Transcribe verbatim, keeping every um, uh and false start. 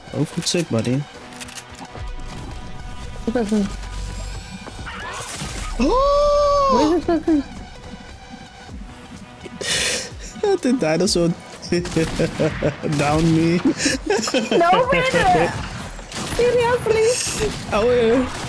Oh, goed sick, buddy. Oh! Where is this person? The dinosaur down me. No, man! Seriously? Oh, yeah.